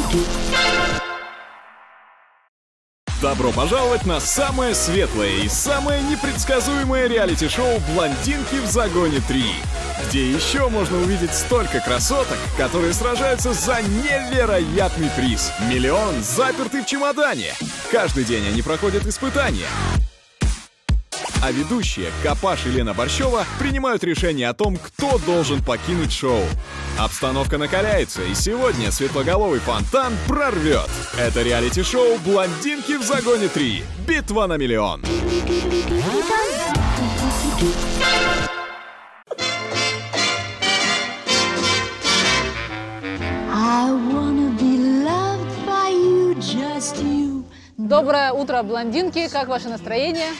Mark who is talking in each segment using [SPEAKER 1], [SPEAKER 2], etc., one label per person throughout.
[SPEAKER 1] Добро пожаловать на самое светлое и самое непредсказуемое реалити-шоу «Блондинки в загоне 3». Где еще можно увидеть столько красоток, которые сражаются за невероятный приз – миллион, запертый в чемодане. Каждый день они проходят испытания. А ведущие Копаш и Лена Борщева принимают решение о том, кто должен покинуть шоу. Обстановка накаляется, и сегодня светлоголовый фонтан прорвет. Это реалити-шоу «Блондинки в загоне 3». Битва на миллион.
[SPEAKER 2] Доброе утро, блондинки! Как ваше настроение?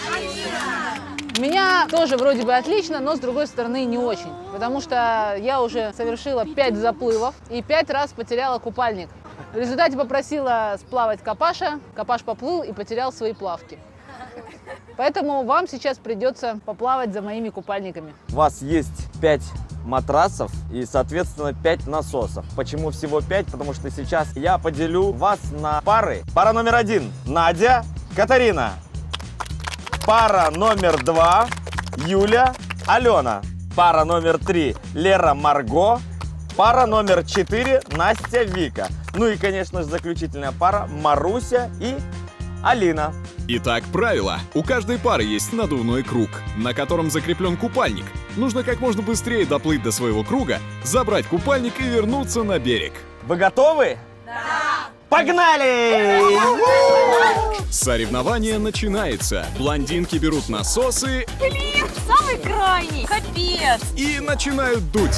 [SPEAKER 2] У меня тоже вроде бы отлично, но с другой стороны не очень. Потому что я уже совершила 5 заплывов и 5 раз потеряла купальник. В результате попросила сплавать Копаша. Копаш поплыл и потерял свои плавки. Поэтому вам сейчас придется поплавать за моими купальниками.
[SPEAKER 3] У вас есть 5 матрасов и, соответственно, 5 насосов. Почему всего 5? Потому что сейчас я поделю вас на пары. Пара номер 1 – Надя, Катарина. Пара номер 2 – Юля, Алена. Пара номер 3 – Лера, Марго. Пара номер 4 – Настя, Вика. Ну и, конечно же, заключительная пара – Маруся и Алина.
[SPEAKER 1] Итак, правило. У каждой пары есть надувной круг, на котором закреплен купальник. Нужно как можно быстрее доплыть до своего круга, забрать купальник и вернуться на берег.
[SPEAKER 3] Вы готовы? Да! Погнали!
[SPEAKER 1] Соревнование начинается. Блондинки берут насосы.
[SPEAKER 4] Блин, самый крайний! Капец!
[SPEAKER 1] И начинают дуть.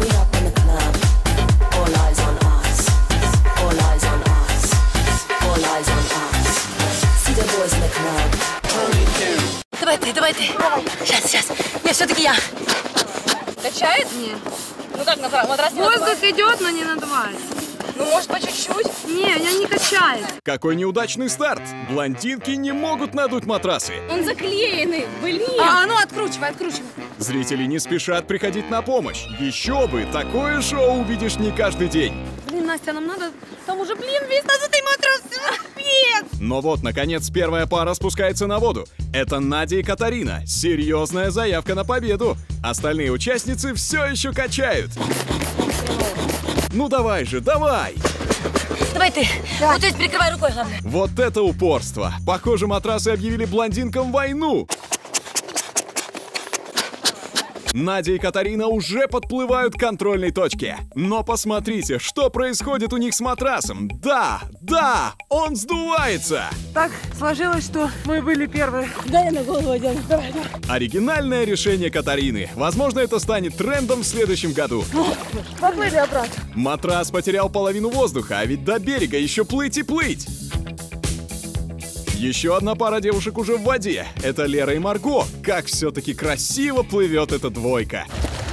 [SPEAKER 4] Давай ты. Сейчас. Нет, все-таки я. Качает?
[SPEAKER 5] Нет.
[SPEAKER 4] Ну как, матрас не
[SPEAKER 5] Воздух
[SPEAKER 4] надувает?
[SPEAKER 5] идет, но не надувает.
[SPEAKER 4] Ну, может, по чуть-чуть?
[SPEAKER 5] Не, меня не качает.
[SPEAKER 1] Какой неудачный старт. Блондинки не могут надуть матрасы.
[SPEAKER 4] Он заклеенный, блин.
[SPEAKER 5] Ну откручивай.
[SPEAKER 1] Зрители не спешат приходить на помощь. Еще бы, такое шоу увидишь не каждый день.
[SPEAKER 5] Блин, Настя, нам надо... Там уже, весь надутый матрас. Капец!
[SPEAKER 1] Но вот, наконец, первая пара спускается на воду. Это Надя и Катарина. Серьезная заявка на победу. Остальные участницы все еще качают. Ну давай же, давай!
[SPEAKER 4] Давай ты. Вот здесь прикрывай рукой, главное.
[SPEAKER 1] Вот это упорство. Похоже, матрасы объявили блондинкам войну. Надя и Катарина уже подплывают к контрольной точке. Но посмотрите, что происходит у них с матрасом. Да, он сдувается.
[SPEAKER 5] Так сложилось, что мы были первые.
[SPEAKER 4] Дай я на голову одену. Давай.
[SPEAKER 1] Оригинальное решение Катарины. Возможно, это станет трендом в следующем году.
[SPEAKER 5] Поплыли обратно.
[SPEAKER 1] Матрас потерял половину воздуха, а ведь до берега еще плыть и плыть. Еще одна пара девушек уже в воде. Это Лера и Марго. Как все-таки красиво плывет эта двойка.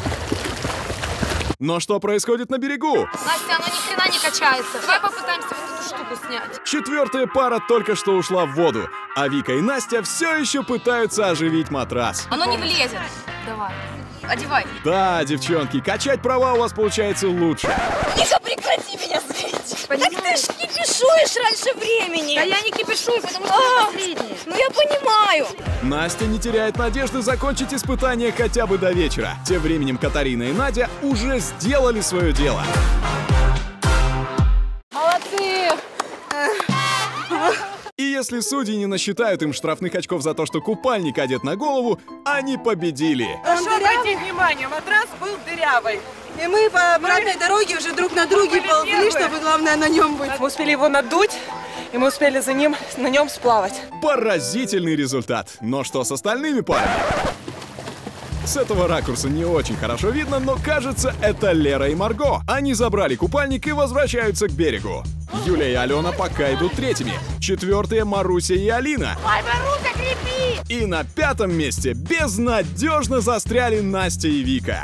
[SPEAKER 1] Но что происходит на берегу?
[SPEAKER 5] Настя, оно ни хрена не качается. Давай попытаемся вот эту штуку снять.
[SPEAKER 1] Четвертая пара только что ушла в воду, а Вика и Настя все еще пытаются оживить матрас.
[SPEAKER 4] Оно не влезет.
[SPEAKER 5] Давай.
[SPEAKER 4] Одевай.
[SPEAKER 1] Да, девчонки, качать права у вас получается лучше.
[SPEAKER 4] Ника, прекрати меня злить. Так ты ж кипишуешь раньше времени.
[SPEAKER 5] Да я не кипишую, потому что я последняя.
[SPEAKER 4] Ну я понимаю.
[SPEAKER 1] Настя не теряет надежды закончить испытание хотя бы до вечера. Тем временем Катарина и Надя уже сделали свое дело.
[SPEAKER 2] Молодцы!
[SPEAKER 1] И если судьи не насчитают им штрафных очков за то, что купальник одет на голову, они победили.
[SPEAKER 6] Прошу обратить внимание, матрас был дырявый.
[SPEAKER 7] И мы по обратной дороге уже друг на друге ползли, чтобы главное на нем быть.
[SPEAKER 6] Мы успели его надуть, и мы успели на нем сплавать.
[SPEAKER 1] Поразительный результат. Но что с остальными парами? С этого ракурса не очень хорошо видно, но кажется, это Лера и Марго. Они забрали купальник и возвращаются к берегу. Юля и Алена пока идут третьими. Четвертые — Маруся и Алина.
[SPEAKER 4] Ой, Маруся, крепи!
[SPEAKER 1] И на пятом месте безнадежно застряли Настя и Вика.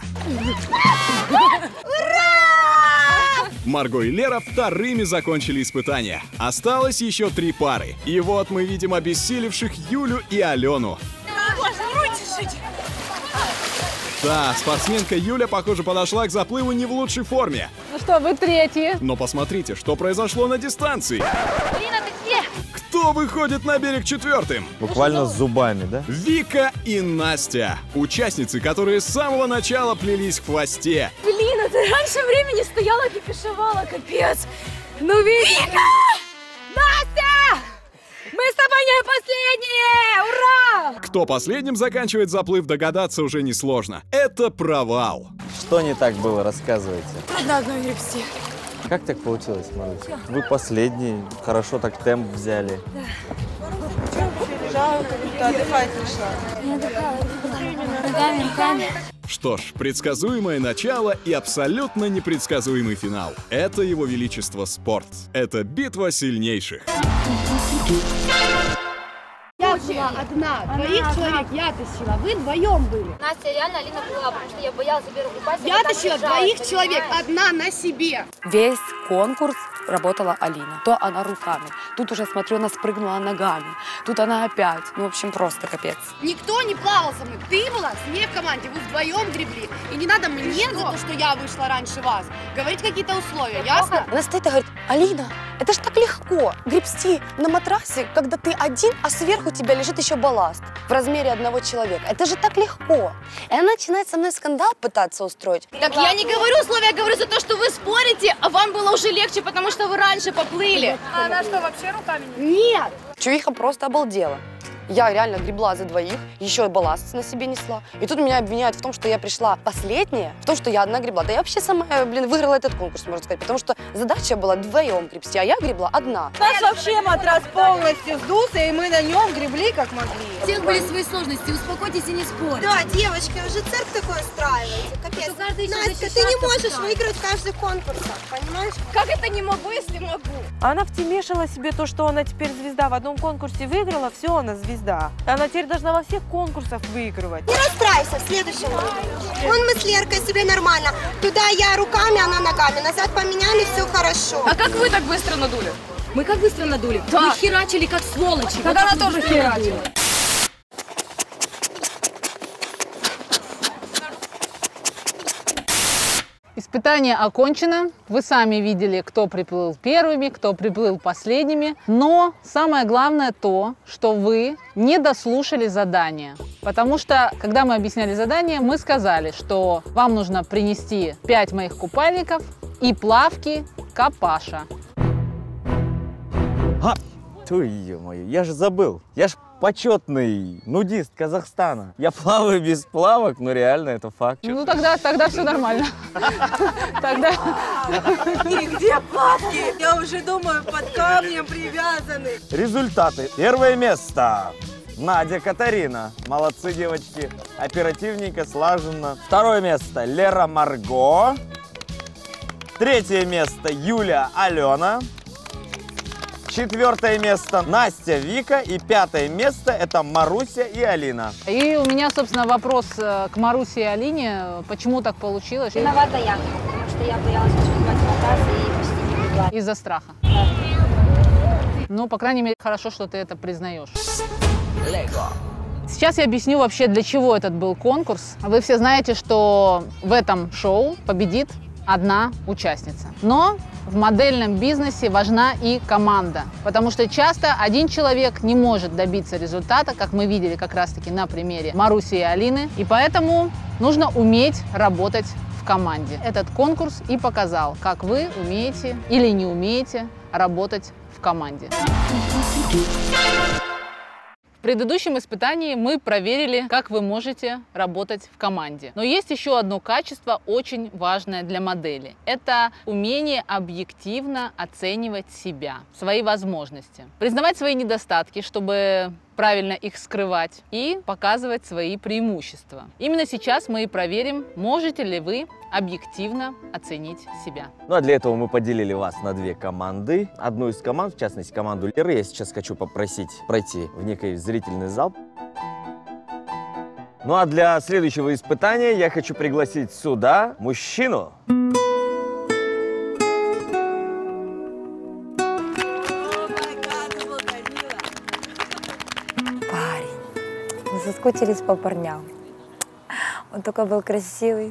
[SPEAKER 1] Марго и Лера вторыми закончили испытание. Осталось еще 3 пары. И вот мы видим обессилевших Юлю и Алену. Да, спортсменка Юля, похоже, подошла к заплыву не в лучшей форме.
[SPEAKER 2] Ну что, вы третьи.
[SPEAKER 1] Но посмотрите, что произошло на дистанции.
[SPEAKER 4] Лина, ты где?
[SPEAKER 1] Кто выходит на берег четвертым?
[SPEAKER 3] Буквально с зубами, да?
[SPEAKER 1] Вика и Настя. Участницы, которые с самого начала плелись в хвосте.
[SPEAKER 4] Блин, а ты раньше времени стояла, кипишевала, капец. Ну, Вика! Настя! Мы с тобой не последние! Ура!
[SPEAKER 1] Кто последним заканчивает заплыв, догадаться уже несложно. Это провал.
[SPEAKER 3] Что не так было, рассказывайте.
[SPEAKER 4] На одной гребсти.
[SPEAKER 3] Как так получилось, Маруся? Вы последний, хорошо так темп взяли.
[SPEAKER 7] Отдыхать пришла.
[SPEAKER 4] Руками.
[SPEAKER 1] Что ж, предсказуемое начало и абсолютно непредсказуемый финал. Это его величество спорт. Это битва сильнейших.
[SPEAKER 5] Я была одна, двоих человек я тащила, вы вдвоем были.
[SPEAKER 4] Настя, реально Алина была, потому что я боялась за первую упасть.
[SPEAKER 5] Я тащила двоих человек, одна на себе.
[SPEAKER 8] Весь конкурс работала Алина. То она руками, тут уже, смотрю, она спрыгнула ногами, тут она опять. Ну, в общем, просто капец.
[SPEAKER 5] Никто не плавал со мной, ты была с ней в команде, вы вдвоем гребли. И не надо мне за то, что я вышла раньше вас, говорить какие-то условия, ясно?
[SPEAKER 8] Она стоит и говорит: Алина, это ж так легко гребсти на матрасе, когда ты один, а сверху тебя лежит еще балласт в размере одного человека. Это же так легко. И она начинает со мной скандал пытаться устроить.
[SPEAKER 5] Так я не говорю условия, я говорю за то, что вы спорите, а вам было уже легче, потому что вы раньше поплыли.
[SPEAKER 7] А она что, вообще руками не...
[SPEAKER 5] Нет.
[SPEAKER 8] Чувиха просто обалдела. Я реально гребла за двоих, еще балласт на себе несла. И тут меня обвиняют в том, что я пришла последняя, в том, что я одна гребла. Да я вообще сама, выиграла этот конкурс, можно сказать, потому что задача была вдвоем гребсти, а я гребла одна.
[SPEAKER 7] У нас вообще матрас полностью сдулся, и мы на нем гребли как могли.
[SPEAKER 4] У всех были свои сложности, успокойтесь и не спорьте.
[SPEAKER 9] Да, девочки, уже цирк такой устраиваете, капец. Настя, ты не можешь выиграть каждый конкурс, понимаешь?
[SPEAKER 5] Как это не могу, если могу?
[SPEAKER 6] Она втемешила себе то, что она теперь звезда. В одном конкурсе выиграла, все, она звезда. Она теперь должна во всех конкурсах выигрывать.
[SPEAKER 9] Не расстраивайся, в следующем вон мы с Леркой себе нормально. Туда я руками, она ногами. Назад поменяли, все хорошо.
[SPEAKER 5] А как вы так быстро надули?
[SPEAKER 4] Мы как быстро надули?
[SPEAKER 5] Да.
[SPEAKER 4] Мы херачили как сволочи.
[SPEAKER 5] Так она тоже херачила.
[SPEAKER 2] Испытание окончено. Вы сами видели, кто приплыл первыми, кто приплыл последними. Но самое главное то, что вы не дослушали задание. Потому что, когда мы объясняли задание, мы сказали, что вам нужно принести 5 моих купальников и плавки Капаша.
[SPEAKER 3] Ё-моё, я же забыл. Я ж почетный нудист Казахстана. Я плаваю без плавок, но реально это факт.
[SPEAKER 2] Ну тогда все нормально. Тогда...
[SPEAKER 7] Нигде плавки, я уже думаю, под камнем привязаны.
[SPEAKER 3] Результаты. Первое место. Надя, Катарина. Молодцы, девочки. Оперативненько, слаженно. Второе место. Лера, Марго. Третье место. Юля, Алена. Четвертое место Настя, Вика. И пятое место это Маруся и Алина.
[SPEAKER 2] И у меня, собственно, вопрос к Марусе и Алине. Почему так получилось?
[SPEAKER 4] Виновата я, потому что я боялась поднимать матрас и почти не легла.
[SPEAKER 2] Из-за страха. Ну, по крайней мере, хорошо, что ты это признаешь. Сейчас я объясню вообще, для чего этот был конкурс. Вы все знаете, что в этом шоу победит одна участница. Но в модельном бизнесе важна и команда, потому что часто один человек не может добиться результата, как мы видели как раз-таки на примере Маруси и Алины, и поэтому нужно уметь работать в команде. Этот конкурс и показал, как вы умеете или не умеете работать в команде. В предыдущем испытании мы проверили, как вы можете работать в команде. Но есть еще одно качество, очень важное для модели. Это умение объективно оценивать себя, свои возможности. Признавать свои недостатки, чтобы правильно их скрывать, и показывать свои преимущества. Именно сейчас мы и проверим, можете ли вы объективно оценить себя.
[SPEAKER 3] Ну а для этого мы поделили вас на две команды. Одну из команд, в частности команду Леры, я сейчас хочу попросить пройти в некий зрительный зал. Ну а для следующего испытания я хочу пригласить сюда мужчину.
[SPEAKER 8] Парень. Мы соскучились по парням.
[SPEAKER 10] Он такой был красивый.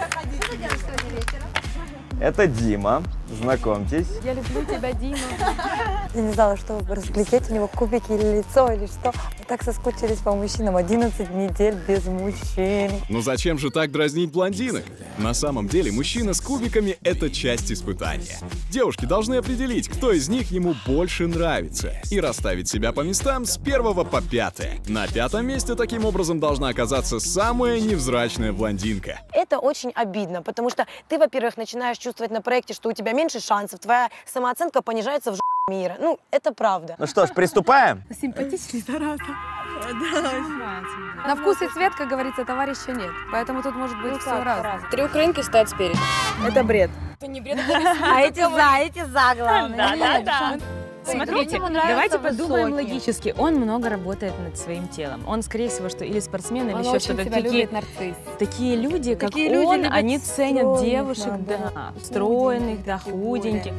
[SPEAKER 3] Это Дима, знакомьтесь.
[SPEAKER 6] Я люблю тебя, Дима.
[SPEAKER 10] Я не знала, что разглядеть у него кубики или лицо, или что. Мы так соскучились по мужчинам. 11 недель без мужчин.
[SPEAKER 1] Ну зачем же так дразнить блондинок? На самом деле мужчина с кубиками — это часть испытания. Девушки должны определить, кто из них ему больше нравится, и расставить себя по местам с 1 по 5. На 5-м месте таким образом должна оказаться самая невзрачная блондинка.
[SPEAKER 11] Это очень обидно, потому что ты, во-первых, начинаешь чувствовать на проекте, что у тебя меньше шансов, твоя самооценка понижается в жопу мира. Ну, это правда.
[SPEAKER 3] Ну что ж, приступаем?
[SPEAKER 6] Симпатичный, зараза.
[SPEAKER 4] На вкус и цвет, как говорится, товарища нет. Поэтому тут может быть все разное.
[SPEAKER 8] 3 украинки стоят спереди.
[SPEAKER 6] Это бред.
[SPEAKER 8] Это не бред,
[SPEAKER 10] А эти за, главное.
[SPEAKER 6] Да.
[SPEAKER 12] Смотрите, давайте подумаем логически. Он много работает над своим телом. Он, скорее всего, что или спортсмен, или еще что-то. Такие люди, как он, они ценят девушек, да, стройных, да, худеньких.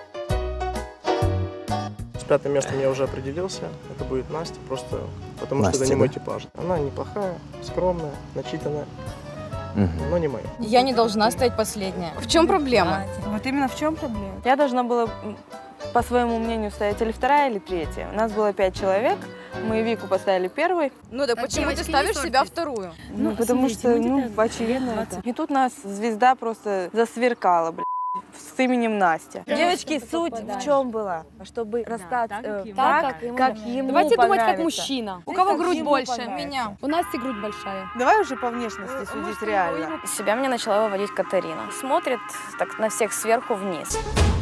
[SPEAKER 13] С 5-м местом я уже определился. Это будет Настя, просто потому
[SPEAKER 3] Настя,
[SPEAKER 13] что это не мой
[SPEAKER 3] да?
[SPEAKER 13] типаж. Она неплохая, скромная, начитанная, но не моя.
[SPEAKER 8] Я не должна стоять последняя. В чем проблема?
[SPEAKER 6] Вот именно в чем проблема? Я должна была, по своему мнению, стоять или 2-я, или 3-я. У нас было 5 человек. Мы Вику поставили 1-й.
[SPEAKER 8] Ну да почему ты ставишь себя 2-ю?
[SPEAKER 6] Ну, потому что, очевидно это. И тут нас звезда просто засверкала, блядь, с именем Настя. Девочки, суть в чем была? Чтобы расстаться так, как ему
[SPEAKER 4] Давайте думать как
[SPEAKER 6] понравится.
[SPEAKER 4] мужчина. У кого грудь больше?
[SPEAKER 6] Меня.
[SPEAKER 4] У Насти грудь большая.
[SPEAKER 6] Давай уже по внешности судить реально.
[SPEAKER 8] Себя мне начала выводить Катарина. Смотрит так на всех сверху вниз.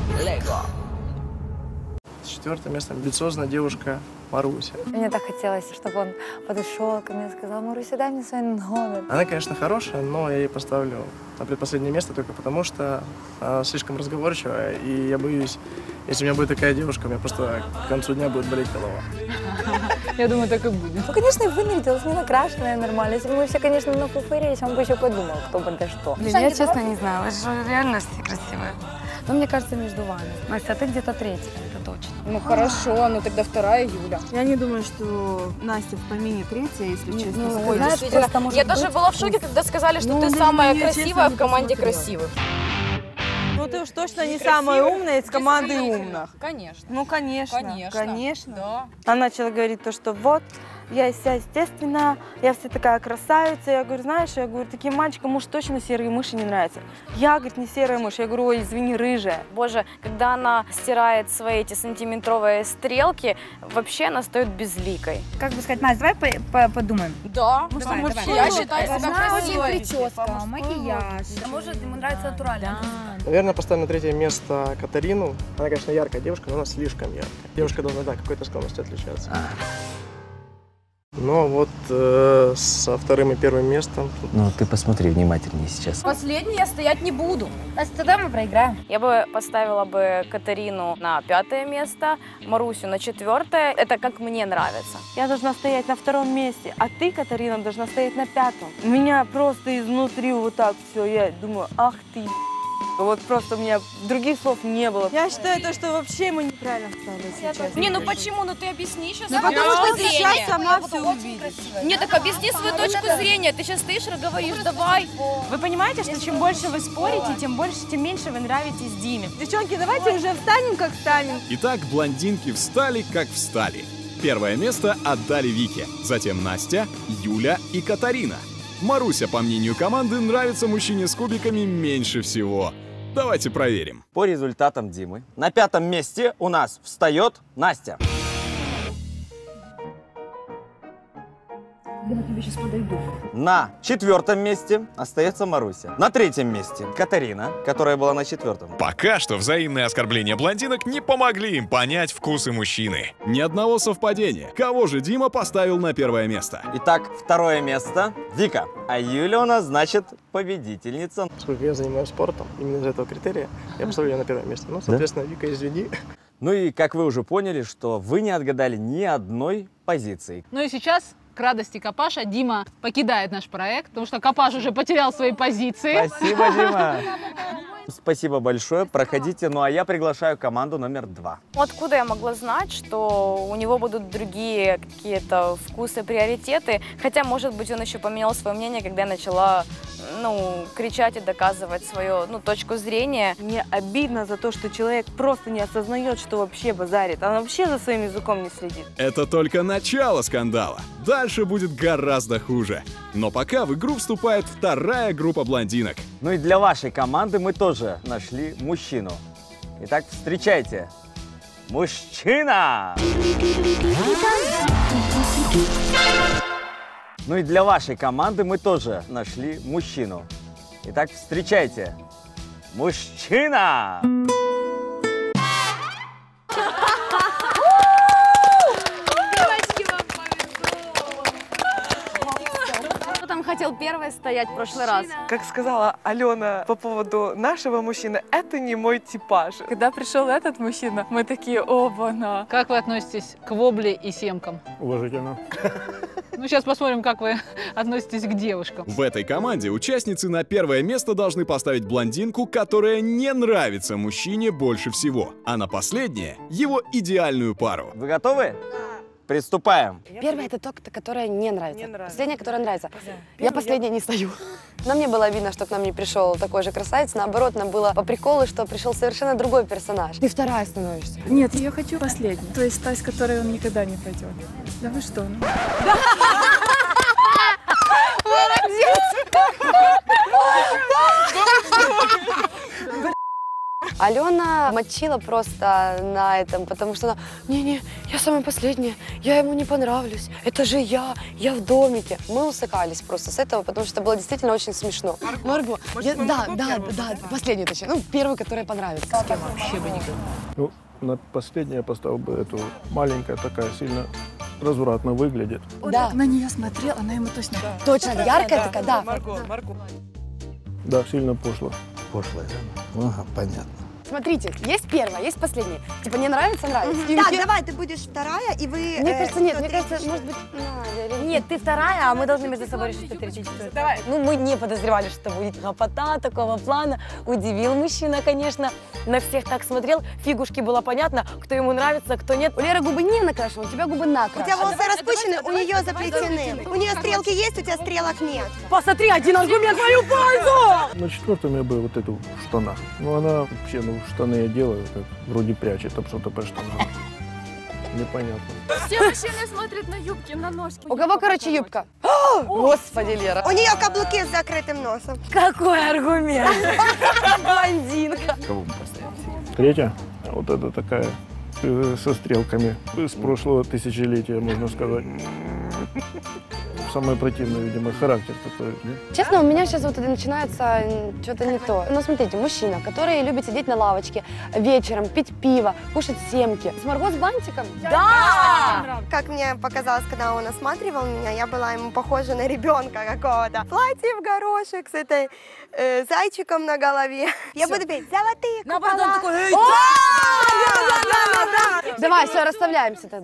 [SPEAKER 13] С 4-м местом амбициозная девушка Маруся.
[SPEAKER 10] Мне так хотелось, чтобы он подошел ко мне и сказал: Маруся, дай мне свой номер.
[SPEAKER 13] Она, конечно, хорошая, но я ей поставлю на предпоследнее место только потому, что она слишком разговорчивая, и я боюсь, если у меня будет такая девушка, у меня просто к концу дня будет болеть голова.
[SPEAKER 2] Я думаю, так и будет.
[SPEAKER 10] Ну, конечно, выглядела не накрашенная нормально. Если бы мы все, конечно, на фуфырились, он бы еще подумал, кто бы да что.
[SPEAKER 4] Я честно не знаю, вы же реально все красивые. Но мне кажется, между вами. Настя, а ты где-то 3-я, это точно.
[SPEAKER 8] Ну хорошо, ну тогда 2-я Юля.
[SPEAKER 6] Я не думаю, что Настя в помине 3-я, если честно.
[SPEAKER 8] Ой, действительно. Я даже была в шоке, когда сказали, что ты самая красивая в команде красивых.
[SPEAKER 6] Ну ты уж точно не самая умная из команды умных.
[SPEAKER 8] Конечно.
[SPEAKER 6] Ну, конечно.
[SPEAKER 8] Конечно. Да.
[SPEAKER 6] Она начала говорить то, что вот, я вся естественная, я вся такая красавица. Я говорю, знаешь, таким мальчикам уж точно серые мыши не нравятся. Я, говорит, не серая мышь. Я говорю, ой, извини, рыжая.
[SPEAKER 8] Боже, когда она стирает свои эти сантиметровые стрелки, вообще она стоит безликой.
[SPEAKER 4] Как бы сказать, Настя, давай подумаем.
[SPEAKER 8] Да. Я считаю себя красивой.
[SPEAKER 4] Прическа, макияж. Может, ему нравится натурально.
[SPEAKER 13] Наверное, поставим на 3-е место Катарину. Она, конечно, яркая девушка, но она слишком яркая. Девушка должна, да, какой-то скромностью отличаться. Но вот со 2-м и 1-м местом...
[SPEAKER 3] Ну, ты посмотри внимательнее сейчас.
[SPEAKER 8] Последней я стоять не буду.
[SPEAKER 4] Настя, тогда мы проиграем.
[SPEAKER 8] Я бы поставила бы Катарину на 5-е место, Марусю на 4-е. Это как мне нравится.
[SPEAKER 6] Я должна стоять на 2-м месте, а ты, Катарина, должна стоять на 5-м. У меня просто изнутри вот так все. Я думаю, ах ты... Вот просто у меня других слов не было. Я считаю, то, что вообще мы неправильно встали сейчас.
[SPEAKER 8] Не, ну почему? Ну ты объясни сейчас.
[SPEAKER 6] Ну потому что сейчас сама все увидишь.
[SPEAKER 8] Не, так объясни свою точку зрения. Ты сейчас стоишь и говоришь, давай.
[SPEAKER 12] Вы понимаете, что чем больше вы спорите, тем меньше вы нравитесь Диме.
[SPEAKER 6] Девчонки, давайте уже встанем, как встанем.
[SPEAKER 1] Итак, блондинки встали, как встали. 1-е место отдали Вике, затем Настя, Юля и Катарина. Маруся, по мнению команды, нравится мужчине с кубиками меньше всего. Давайте проверим.
[SPEAKER 3] По результатам Димы на 5-м месте у нас встает Настя.
[SPEAKER 4] Я к тебе сейчас подойду.
[SPEAKER 3] На 4-м месте остается Маруся. На 3-м месте Катарина, которая была на 4-м.
[SPEAKER 1] Пока что взаимные оскорбления блондинок не помогли им понять вкусы мужчины. Ни одного совпадения. Кого же Дима поставил на 1-е место?
[SPEAKER 3] Итак, 2-е место Вика. А Юля у нас, значит, победительница.
[SPEAKER 13] Поскольку я занимаюсь спортом, именно из этого критерия, я поставлю ее на 1-е место. Ну, соответственно, Вика, извини.
[SPEAKER 3] Ну и как вы уже поняли, что вы не отгадали ни одной позиции.
[SPEAKER 2] Ну и сейчас, к радости Капаша, Дима покидает наш проект, потому что Капаш уже потерял свои позиции.
[SPEAKER 3] Спасибо, Дима. Спасибо большое, проходите. Ну а я приглашаю команду номер 2.
[SPEAKER 14] Откуда я могла знать, что у него будут другие какие-то вкусы, приоритеты? Хотя, может быть, он еще поменял свое мнение, когда я начала, кричать и доказывать свою, точку зрения.
[SPEAKER 6] Мне обидно за то, что человек просто не осознает, что вообще базарит. Он вообще за своим языком не следит.
[SPEAKER 1] Это только начало скандала. Дальше будет гораздо хуже. Но пока в игру вступает вторая группа блондинок.
[SPEAKER 3] Ну и для вашей команды мы тоже нашли мужчину. Итак, встречайте. Мужчина! Ну и для вашей команды мы тоже нашли мужчину. Итак, встречайте. Мужчина!
[SPEAKER 14] Хотел первой стоять в прошлый раз.
[SPEAKER 6] Как сказала Алена по поводу нашего мужчины, это не мой типаж. Когда пришел этот мужчина, мы такие, оба-на.
[SPEAKER 2] Как вы относитесь к вобле и семкам?
[SPEAKER 13] Уважительно.
[SPEAKER 2] Ну, сейчас посмотрим, как вы относитесь к девушкам.
[SPEAKER 1] В этой команде участницы на первое место должны поставить блондинку, которая не нравится мужчине больше всего, а на последнее — его идеальную пару.
[SPEAKER 3] Вы готовы? Приступаем.
[SPEAKER 8] Первая — это то, которая не нравится. Последняя, которая нравится. Я последняя не стою. Нам не было видно, что к нам не пришел такой же красавец. Наоборот, нам было по приколу, что пришел совершенно другой персонаж. Ты вторая становишься.
[SPEAKER 15] Нет, я хочу последнюю. То есть та, с которой он никогда не пойдет. Да вы что?
[SPEAKER 8] Алена мочила просто на этом, потому что она, не-не, я самая последняя, я ему не понравлюсь, это же я в домике. Мы усыкались просто с этого, потому что это было действительно очень смешно. Марго, да, последняя точнее, первую, которая понравится. С кем вообще бы никогда.
[SPEAKER 13] Ну, на последнее я поставил бы эту маленькая, такая сильно развратно выглядит.
[SPEAKER 15] Да. На нее смотрел, она ему точно.
[SPEAKER 8] Точно, яркая такая, да.
[SPEAKER 15] Марго.
[SPEAKER 13] Да, сильно пошло.
[SPEAKER 3] Пошлая, да? Ага, понятно.
[SPEAKER 8] Смотрите, есть первая, есть последняя. Типа, не нравится, нравится.
[SPEAKER 9] Так, давай, ты будешь вторая, и вы...
[SPEAKER 8] Мне кажется, нет, мне кажется, может быть, Надя или... Нет, ты вторая, а мы должны между собой решить, что третья, четвертая. Давай. Ну, мы не подозревали, что будет гопота такого плана. Удивил мужчина, конечно. На всех так смотрел, фигушки было понятно, кто ему нравится, кто нет. У Леры губы не накрашены, у тебя губы накрашены.
[SPEAKER 9] У тебя волосы распущены, у нее заплетены. У нее стрелки есть, у тебя стрелок нет.
[SPEAKER 8] Посмотри, один аргумент в мою пользу!
[SPEAKER 13] На четвертом я бы вот эту в штанах. Ну, она вообще, штаны я делаю, как вроде прячет там что-то по штанам. Непонятно.
[SPEAKER 15] Все мужчины смотрят на юбки, на ножки.
[SPEAKER 8] У кого, короче, юбка? Господи, Лера.
[SPEAKER 9] У нее каблуки с закрытым носом.
[SPEAKER 8] Какой аргумент? Блондинка.
[SPEAKER 3] Кого мы поставим?
[SPEAKER 13] Третья, вот это такая со стрелками с прошлого тысячелетия, можно сказать. Самое противное, видимо, характер такой.
[SPEAKER 8] Честно, у меня сейчас вот это начинается что-то не то. Ну, смотрите, мужчина, который любит сидеть на лавочке вечером, пить пиво, кушать семки. С Марго с бантиком? Да!
[SPEAKER 9] Как мне показалось, когда он осматривал меня, я была ему похожа на ребенка какого-то. Платье в горошек с этой зайчиком на голове. Я буду петь «Золотые купола».
[SPEAKER 8] Давай, все, расставляемся тогда.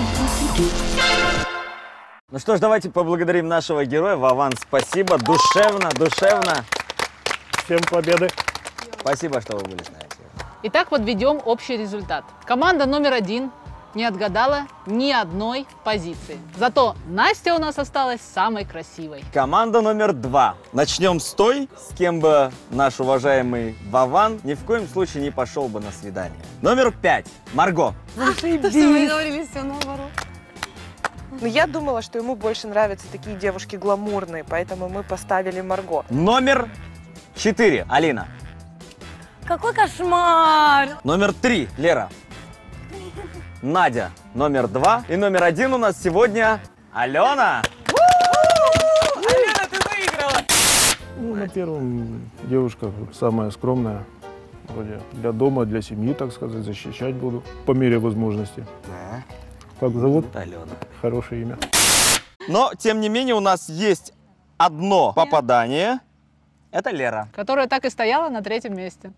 [SPEAKER 3] Ну что ж, давайте поблагодарим нашего героя. Вован, спасибо. Душевно.
[SPEAKER 13] Всем победы.
[SPEAKER 3] Спасибо, что вы были с нами.
[SPEAKER 2] Итак, подведем общий результат. Команда номер 1 не отгадала ни одной позиции. Зато Настя у нас осталась самой красивой.
[SPEAKER 3] Команда номер 2. Начнем с той, с кем бы наш уважаемый Вован ни в коем случае не пошел бы на свидание. Номер 5. Марго.
[SPEAKER 8] То, что мы говорили, все наоборот.
[SPEAKER 6] Но я думала, что ему больше нравятся такие девушки гламурные, поэтому мы поставили Марго.
[SPEAKER 3] Номер 4. Алина.
[SPEAKER 14] Какой кошмар!
[SPEAKER 3] Номер 3. Лера. Надя. Номер 2. И номер 1 у нас сегодня Алена.
[SPEAKER 6] Алена, ты выиграла!
[SPEAKER 13] Ну, на первом девушка самая скромная. Вроде для дома, для семьи, так сказать, защищать буду по мере возможности.
[SPEAKER 3] Да.
[SPEAKER 13] Как зовут?
[SPEAKER 3] Алена.
[SPEAKER 13] Хорошее имя.
[SPEAKER 3] Но, тем не менее, у нас есть одно попадание. Это Лера.
[SPEAKER 2] Которая так и стояла на 3-м месте.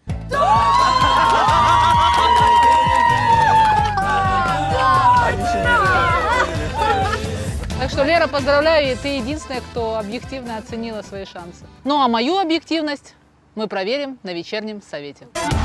[SPEAKER 2] Так что, Лера, поздравляю, и ты единственная, кто объективно оценила свои шансы. Ну а мою объективность Мы проверим на вечернем совете.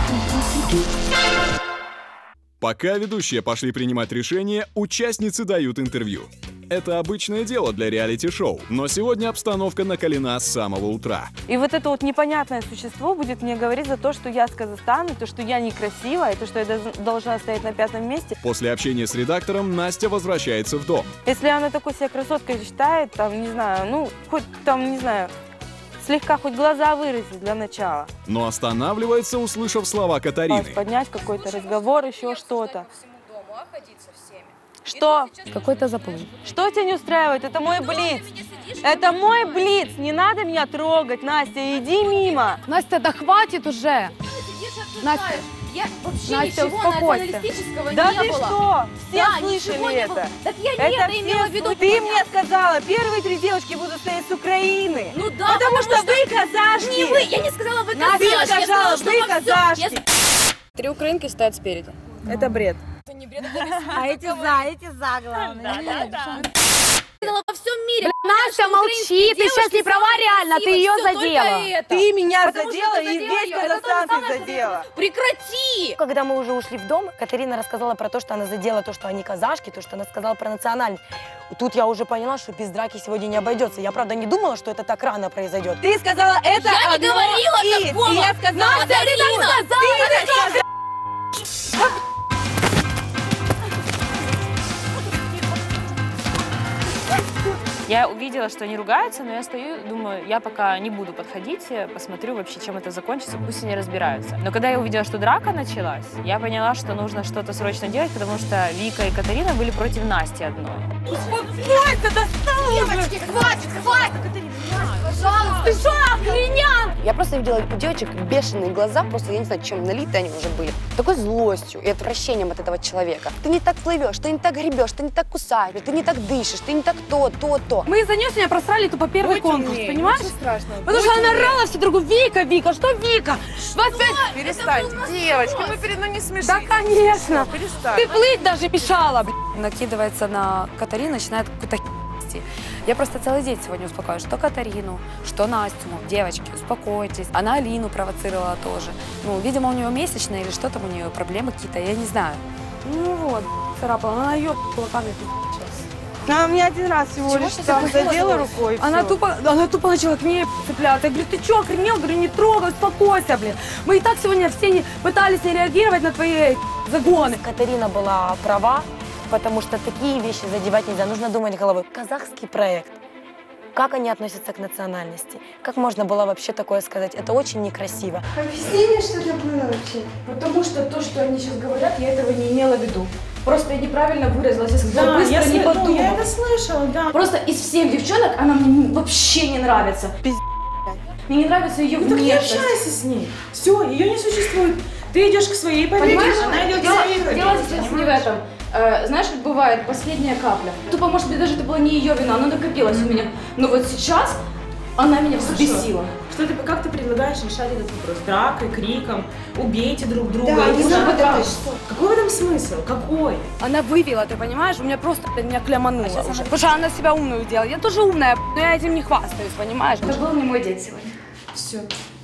[SPEAKER 1] Пока ведущие пошли принимать решения, участницы дают интервью. Это обычное дело для реалити-шоу, но сегодня обстановка накалена с самого утра.
[SPEAKER 6] И вот это вот непонятное существо будет мне говорить за то, что я с Казахстана, то, что я некрасивая, и то, что я должна стоять на 5-м месте.
[SPEAKER 1] После общения с редактором Настя возвращается в дом.
[SPEAKER 6] Если она такой себя красоткой считает, там, не знаю, ну, хоть там, не знаю, слегка хоть глаза выразить для начала.
[SPEAKER 1] Но останавливается, услышав слова Катарины.
[SPEAKER 6] Поднять какой-то разговор, еще что-то. Что?
[SPEAKER 11] Какой-то заплыв.
[SPEAKER 6] Что тебя не устраивает? Это мой блиц. Это мой блиц. Не надо меня трогать, Настя, иди мимо.
[SPEAKER 5] Настя, да хватит уже. Настя,
[SPEAKER 6] Настя, успокойся. Да ты что? Все слышали это.
[SPEAKER 5] Так я
[SPEAKER 6] это
[SPEAKER 5] имела в виду.
[SPEAKER 6] Ты мне сказала, первые 3 девочки будут стоять с Украины.
[SPEAKER 5] Ну да,
[SPEAKER 6] потому что вы казашки.
[SPEAKER 5] Не вы, я не сказала вы казашки.
[SPEAKER 6] Ты сказала, вы казашки.
[SPEAKER 14] 3 украинки стоят спереди.
[SPEAKER 6] Это бред.
[SPEAKER 14] Это не бред,
[SPEAKER 7] А эти за, главное.
[SPEAKER 5] Во всем мире.
[SPEAKER 4] Настя, молчи, ты сейчас не права реально, ты ее задела.
[SPEAKER 6] Ты меня задела и весь Казахстан ты задела.
[SPEAKER 5] Прекрати!
[SPEAKER 11] Когда мы уже ушли в дом, Катерина рассказала про то, что она задела то, что они казашки, то, что она сказала про национальность. Тут я уже поняла, что без драки сегодня не обойдется. Я, правда, не думала, что это так рано произойдет.
[SPEAKER 6] Ты сказала, это
[SPEAKER 5] я не говорила такого.
[SPEAKER 6] И я сказала,
[SPEAKER 5] Настя, ты сказала.
[SPEAKER 12] Я увидела, что они ругаются, но я стою, думаю, я пока не буду подходить, посмотрю вообще, чем это закончится, пусть они разбираются. Но когда я увидела, что драка началась, я поняла, что нужно что-то срочно делать, потому что Вика и Катарина были против Насти одной.
[SPEAKER 6] Успокойся, достала!
[SPEAKER 5] Девочки, хватит! Пожалуйста, ты что, охренел?
[SPEAKER 8] Я просто видела у девочек бешеные глаза, просто я не знаю, чем налиты они уже были. Такой злостью и отвращением от этого человека. Ты не так плывешь, ты не так гребешь, ты не так кусаешь, ты не так дышишь, ты не так то.
[SPEAKER 4] Мы из-за нее сегодня просрали тупо первый конкурс, понимаешь? Потому что она орала все другу, Вика, что Вика?
[SPEAKER 6] Перестаньте, девочки, мы не смешите.
[SPEAKER 4] Да, конечно.
[SPEAKER 6] Перестань.
[SPEAKER 4] Ты плыть даже мешала,
[SPEAKER 8] Накидывается на Катарину, начинает какую-то херь. Я просто целый день сегодня успокаиваю, что Катарину, что Настю. Девочки, успокойтесь. Она Алину провоцировала тоже. Ну, видимо, у нее месячные или что там у нее, проблемы какие-то, я не знаю.
[SPEAKER 4] Ну вот, царапала, она ее кулаками сейчас.
[SPEAKER 6] Она мне один раз всего лишь там задела рукой.
[SPEAKER 4] Она тупо начала к ней цепляться. Я говорю, ты что, охренел? Говорю, не трогай, успокойся, блин. Мы и так сегодня все пытались не реагировать на твои загоны.
[SPEAKER 11] Катарина была права, потому что такие вещи задевать нельзя. Нужно думать головой. Казахский проект. Как они относятся к национальности? Как можно было вообще такое сказать? Это очень некрасиво.
[SPEAKER 15] Объясни мне, что это было вообще.
[SPEAKER 16] Потому что то, что они сейчас говорят, я этого не имела в виду. Просто я неправильно выразилась, я сказала быстро, не подумала.
[SPEAKER 15] Я это слышала, да.
[SPEAKER 16] Просто из всех девчонок она мне вообще не нравится. Мне не нравится ее внешность.
[SPEAKER 15] Так не общайся с ней. Все, ее не существует. Ты идешь к своей победе, она идет к своей победе.
[SPEAKER 16] Дело сейчас не в этом. Знаешь, как бывает, последняя капля. Тупо, может быть, даже это была не ее вина, она накопилась у меня. Но вот сейчас она меня взбесила.
[SPEAKER 15] Как ты предлагаешь решать этот вопрос? Дракой, криком, убейте друг друга.
[SPEAKER 16] Да,
[SPEAKER 15] и
[SPEAKER 16] это
[SPEAKER 15] какой в этом смысл? Какой?
[SPEAKER 4] Она вывела, ты понимаешь? У меня просто меня кляманула уже. Потому что она себя умную делала. Я тоже умная, но я этим не хвастаюсь, понимаешь?
[SPEAKER 16] Это был не мой день сегодня. Все.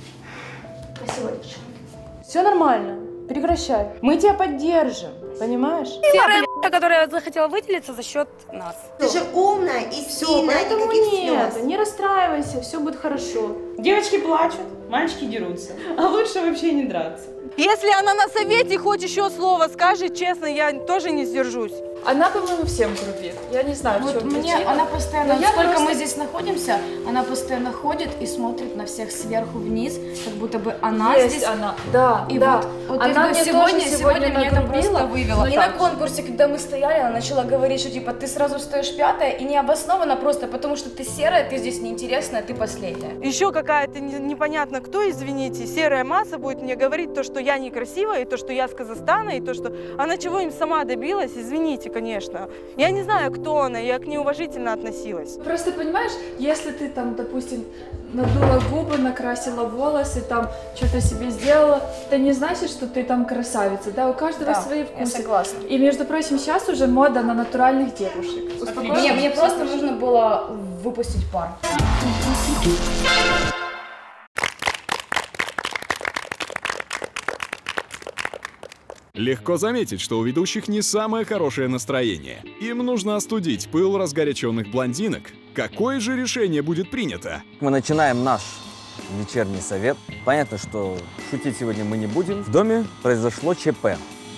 [SPEAKER 16] Спасибо, девчонки.
[SPEAKER 15] Все нормально. Прекращай. Мы тебя поддержим. Понимаешь?
[SPEAKER 4] Серая которая захотела выделиться за счет нас.
[SPEAKER 9] Ты же умная и сильная,
[SPEAKER 15] поэтому
[SPEAKER 9] никаких
[SPEAKER 15] нет,
[SPEAKER 9] слез.
[SPEAKER 15] не расстраивайся, все будет хорошо. Девочки плачут, мальчики дерутся, а лучше вообще не драться.
[SPEAKER 6] Если она на совете хоть еще слово скажет, честно, я тоже не сдержусь.
[SPEAKER 15] Она, по-моему, всем грубит. Я не знаю, в чем причина.
[SPEAKER 16] Она постоянно,
[SPEAKER 15] Но
[SPEAKER 16] сколько мы здесь находимся, она постоянно ходит и смотрит на всех сверху вниз, как будто бы она
[SPEAKER 15] Есть
[SPEAKER 16] здесь.
[SPEAKER 15] она, да,
[SPEAKER 16] И
[SPEAKER 15] да.
[SPEAKER 16] вот
[SPEAKER 15] Она мне
[SPEAKER 16] сегодня меня это просто вывело. И на
[SPEAKER 15] так.
[SPEAKER 16] конкурсе, когда мы стояли, она начала говорить, что типа ты сразу стоишь 5-я, и необоснованно просто потому, что ты серая, ты здесь неинтересная, ты последняя.
[SPEAKER 6] Еще какая-то непонятно кто, извините, серая масса будет мне говорить то, что я некрасивая, и то, что я с Казахстана, и то, что она чего им сама добилась, извините, конечно. Я не знаю, кто она, я к ней уважительно относилась.
[SPEAKER 15] Просто понимаешь, если ты там, допустим, надула губы, накрасила волосы, там что-то себе сделала, это не значит, что ты там красавица, да, у каждого свои вкусы.
[SPEAKER 16] Я согласна.
[SPEAKER 15] И, между прочим, сейчас уже мода на натуральных девушек.
[SPEAKER 16] Мне просто нужно было выпустить пар.
[SPEAKER 1] Легко заметить, что у ведущих не самое хорошее настроение. Им нужно остудить пыл разгоряченных блондинок. Какое же решение будет принято?
[SPEAKER 3] Мы начинаем наш вечерний совет. Понятно, что шутить сегодня мы не будем. В доме произошло ЧП.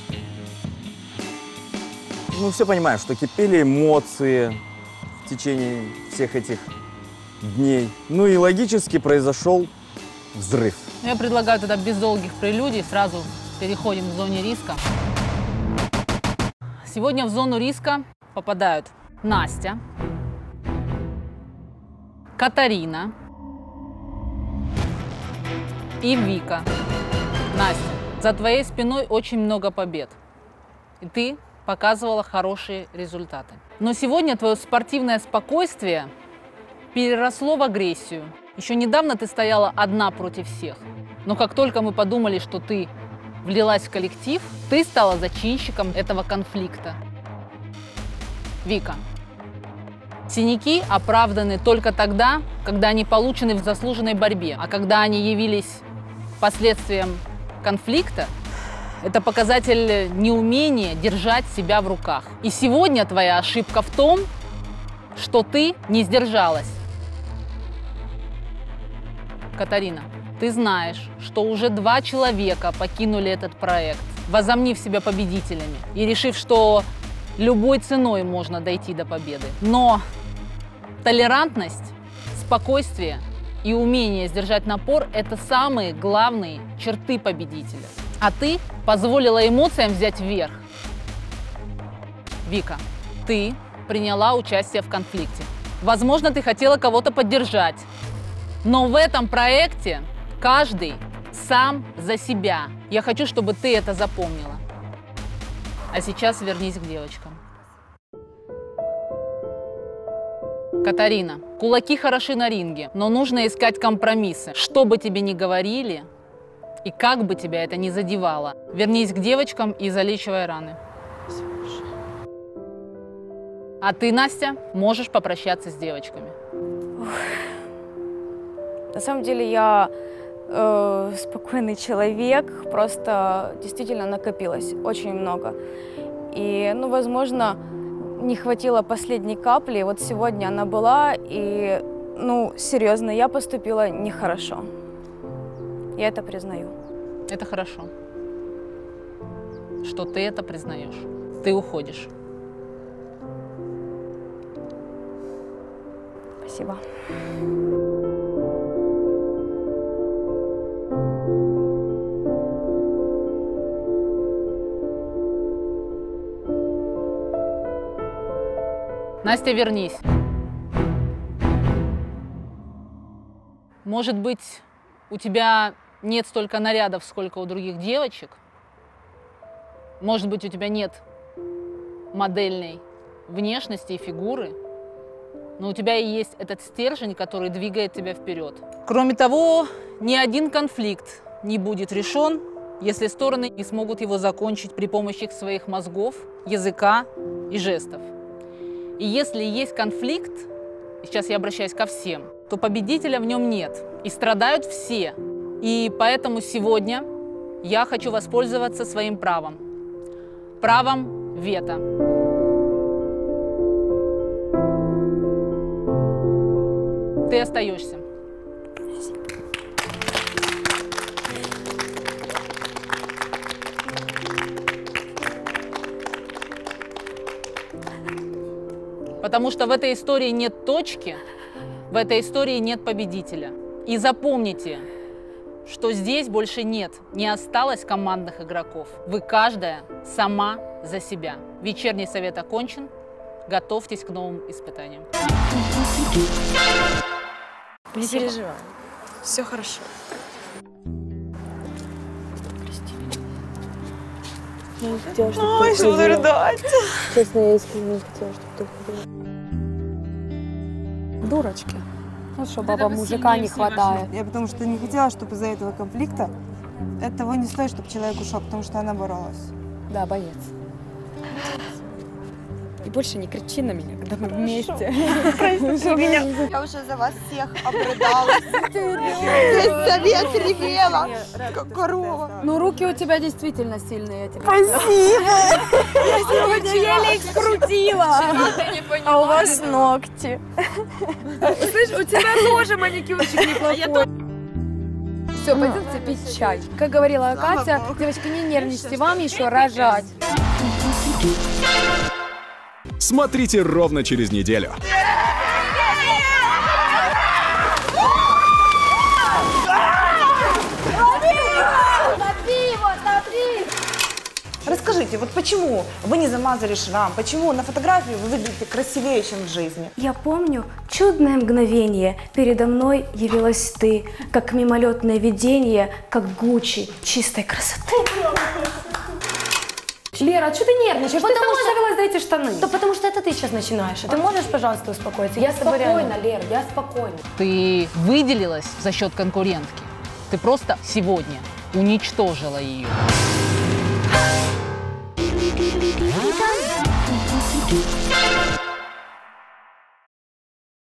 [SPEAKER 3] Мы все понимаем, что кипели эмоции в течение всех этих дней. Ну и логически произошел взрыв.
[SPEAKER 2] Я предлагаю тогда без долгих прелюдий сразу переходим к зоне риска. Сегодня в зону риска попадают Настя, Катарина и Вика. Настя, за твоей спиной очень много побед. И ты показывала хорошие результаты. Но сегодня твое спортивное спокойствие переросло в агрессию. Еще недавно ты стояла одна против всех. Но как только мы подумали, что ты влилась в коллектив, ты стала зачинщиком этого конфликта. Вика, синяки оправданы только тогда, когда они получены в заслуженной борьбе. А когда они явились последствием конфликта, это показатель неумения держать себя в руках. И сегодня твоя ошибка в том, что ты не сдержалась. Катарина, ты знаешь, что уже 2 человека покинули этот проект, возомнив себя победителями и решив, что любой ценой можно дойти до победы. Но толерантность, спокойствие и умение сдержать напор – это самые главные черты победителя. А ты позволила эмоциям взять вверх. Вика, ты приняла участие в конфликте. Возможно, ты хотела кого-то поддержать. Но в этом проекте каждый сам за себя. Я хочу, чтобы ты это запомнила. А сейчас вернись к девочкам. Катарина, кулаки хороши на ринге, но нужно искать компромиссы. Что бы тебе ни говорили, и как бы тебя это ни задевало, вернись к девочкам и залечивай раны. А ты, Настя, можешь попрощаться с девочками.
[SPEAKER 14] На самом деле я спокойный человек, просто действительно накопилось очень много. И, ну, возможно, не хватило последней капли. Вот сегодня она была, и, ну, серьезно, я поступила нехорошо. Я это признаю.
[SPEAKER 2] Это хорошо, что ты это признаешь. Ты уходишь.
[SPEAKER 14] Спасибо.
[SPEAKER 2] Настя, вернись. Может быть, у тебя нет столько нарядов, сколько у других девочек? Может быть, у тебя нет модельной внешности и фигуры? Но у тебя и есть этот стержень, который двигает тебя вперед. Кроме того, ни один конфликт не будет решен, если стороны не смогут его закончить при помощи своих мозгов, языка и жестов. И если есть конфликт, и сейчас я обращаюсь ко всем, то победителя в нем нет. И страдают все. И поэтому сегодня я хочу воспользоваться своим правом. Правом вето. Ты остаешься. Потому что в этой истории нет точки, в этой истории нет победителя. И запомните, что здесь больше не осталось командных игроков. Вы каждая сама за себя. Вечерний совет окончен. Готовьтесь к новым испытаниям.
[SPEAKER 11] Не переживай. Все хорошо.
[SPEAKER 6] Я не хотела, чтобы
[SPEAKER 11] Ой,
[SPEAKER 6] ты
[SPEAKER 11] что буду рыдать.
[SPEAKER 6] Честно, я искренне не хотела, чтобы ты уходила.
[SPEAKER 7] Дурочки.
[SPEAKER 6] Ну что, баба, мужика не хватает. Я потому что не хотела, чтобы из-за этого конфликта этого не стоит, чтобы человек ушел, потому что она боролась. Да, боец.
[SPEAKER 11] больше не кричи на меня, когда мы вместе.
[SPEAKER 9] Прости меня. Я уже за вас всех обрыдалась. Весь совет ревела, как корова.
[SPEAKER 4] Ну, руки у тебя действительно сильные, я тебе
[SPEAKER 9] Спасибо.
[SPEAKER 4] Я сегодня еле их скрутила.
[SPEAKER 11] А у вас ногти.
[SPEAKER 4] Слышь, у тебя тоже маникюрчик неплохой. Все, пойдемте пить чай. Как говорила Катя, девочки, не нервничайте, вам еще рожать.
[SPEAKER 1] Смотрите ровно через неделю.
[SPEAKER 17] Расскажите, вот почему вы не замазали шрам? Почему на фотографии вы выглядите красивее, чем в жизни?
[SPEAKER 16] Я помню чудное мгновение. Передо мной явилась ты, как мимолетное видение, как Гуччи чистой красоты.
[SPEAKER 11] Лера, а что ты нервничаешь? Ты сама завелась за эти штаны.
[SPEAKER 16] Да потому что это ты сейчас начинаешь.
[SPEAKER 11] Ты можешь, пожалуйста, успокоиться?
[SPEAKER 16] Я спокойна, Лер, я спокойна.
[SPEAKER 2] Ты выделилась за счет конкурентки. Ты просто сегодня уничтожила ее.